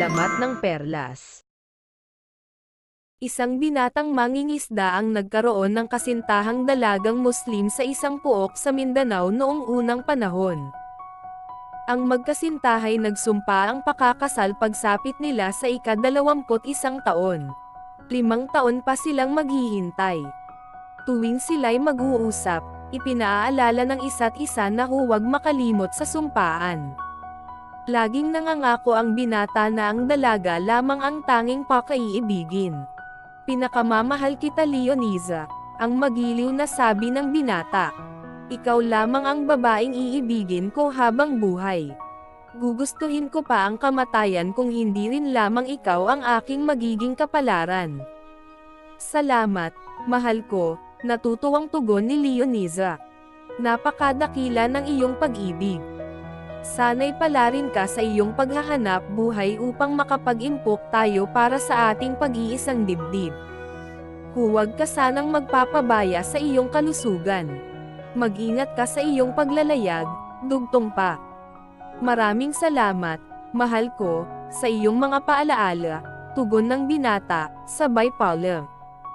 alamat ng perlas. Isang binatang mangingisda ang nagkaroon ng kasintahang dalagang Muslim sa isang puok sa Mindanao noong unang panahon. Ang magkasintahay nagsumpa ang pakakasal pagsapit nila sa ika-21 taon. 5 taon pa silang maghihintay. Tuwing sila'y mag-uusap, ipinaaalala ng isa't isa na huwag makalimot sa sumpaan. Laging nangangako ang binata na ang dalaga lamang ang tanging pakaiibigin. Pinakamamahal kita, Leoniza, ang magiliw na sabi ng binata. Ikaw lamang ang babaeng iibigin ko habang buhay. Gugustuhin ko pa ang kamatayan kung hindi rin lamang ikaw ang aking magiging kapalaran. Salamat, mahal ko, natutuwang tugon ni Leoniza. Napakadakila ng iyong pag-ibig. Sana'y palarin ka sa iyong paghahanap buhay upang makapag-impok tayo para sa ating pag-iisang dibdib. Huwag ka sanang magpapabaya sa iyong kalusugan. Mag-ingat ka sa iyong paglalayag, dugtong pa. Maraming salamat, mahal ko, sa iyong mga paalaala, tugon ng binata, sabay palem.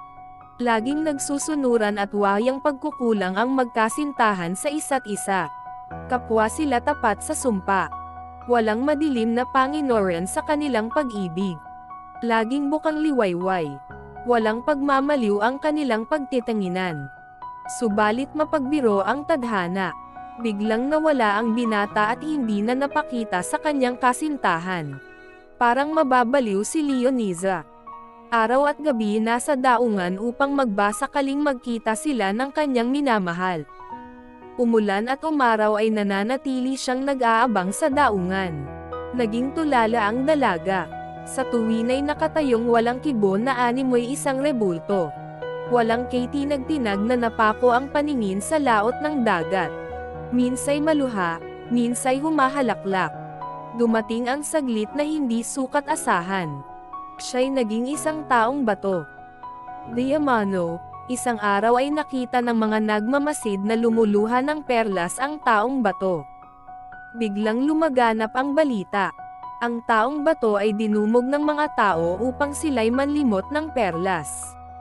Laging nagsusunuran at wayang pagkukulang ang magkasintahan sa isa't isa. Kapwa sila tapat sa sumpa. Walang madilim na panginoran sa kanilang pag-ibig. Laging bukang liwayway. Walang pagmamaliw ang kanilang pagtitinginan. Subalit mapagbiro ang tadhana. Biglang nawala ang binata at hindi na napakita sa kanyang kasintahan. Parang mababaliw si Leoniza. Araw at gabi nasa daungan upang magbasakaling magkita sila ng kanyang minamahal. Umulan at umaraw ay nananatili siyang nag-aabang sa daungan. Naging tulala ang dalaga. Sa tuwin ay nakatayong walang kibo na animoy isang rebulto. Walang kaitinag-tinag na napako ang paningin sa laot ng dagat. Minsay maluha, minsay humahalaklak. Dumating ang saglit na hindi sukat asahan. Siya'y naging isang taong bato. Diamano, isang araw ay nakita ng mga nagmamasid na lumuluha ng perlas ang taong bato. Biglang lumaganap ang balita. Ang taong bato ay dinumog ng mga tao upang sila'y manlimot ng perlas.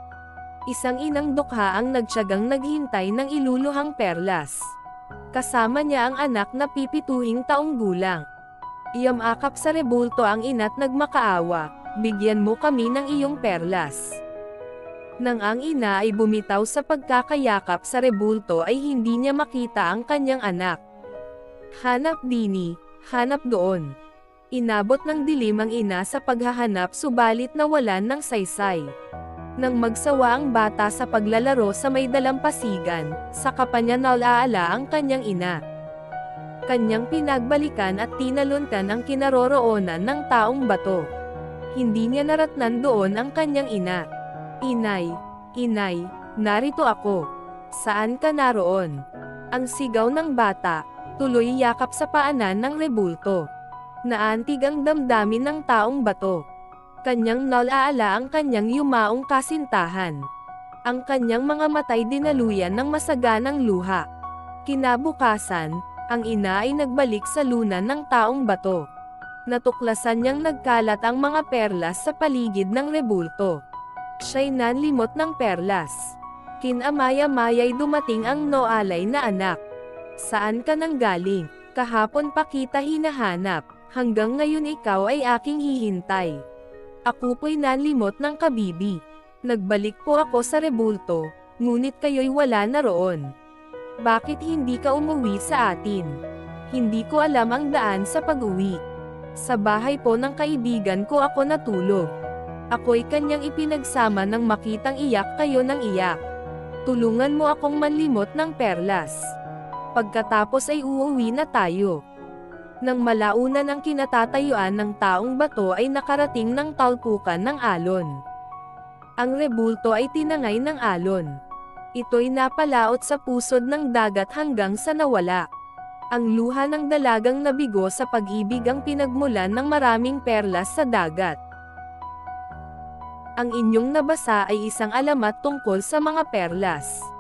Isang inang dukha ang nagtiyagang naghintay ng iluluhang perlas. Kasama niya ang anak na 7 taong gulang. Iyamakap sa rebulto ang ina't nagmakaawa, bigyan mo kami ng iyong perlas. Nang ang ina ay bumitaw sa pagkakayakap sa rebulto ay hindi niya makita ang kanyang anak. Hanap dini, hanap doon. Inabot ng dilim ang ina sa paghahanap subalit nawalan ng saysay. Nang magsawa ang bata sa paglalaro sa may dalampasigan, saka pa niya naalaala ang kanyang ina. Kanyang pinagbalikan at tinaluntan ang kinaroroonan ng taong bato. Hindi niya naratnan doon ang kanyang ina. Inay, inay, narito ako. Saan ka naroon? Ang sigaw ng bata, tuloy yakap sa paanan ng rebulto. Naantig ang damdamin ng taong bato. Kanyang naalaala ang kanyang yumaong kasintahan. Ang kanyang mga matay dinaluyan ng masaganang luha. Kinabukasan, ang ina ay nagbalik sa lunan ng taong bato. Natuklasan niyang nagkalat ang mga perlas sa paligid ng rebulto. Siya'y nanlimot ng perlas. Kinamaya-maya'y dumating ang noalay na anak. Saan ka nanggaling? Kahapon pa kita hinahanap. Hanggang ngayon ikaw ay aking hihintay. Ako po'y nanlimot ng kabibi. Nagbalik po ako sa rebulto, ngunit kayo'y wala na roon. Bakit hindi ka umuwi sa atin? Hindi ko alam ang daan sa pag-uwi. Sa bahay po ng kaibigan ko ako natulog. Ako'y kanyang ipinagsama nang makitang iyak kayo ng iyak. Tulungan mo akong manlimot ng perlas. Pagkatapos ay uuwi na tayo. Nang malaunan ang kinatatayuan ng taong bato ay nakarating ng talpukan ng alon. Ang rebulto ay tinangay ng alon. Ito'y napalaot sa pusod ng dagat hanggang sa nawala. Ang luha ng dalagang nabigo sa pag-ibig ang pinagmulan ng maraming perlas sa dagat. Ang inyong nabasa ay isang alamat tungkol sa mga perlas.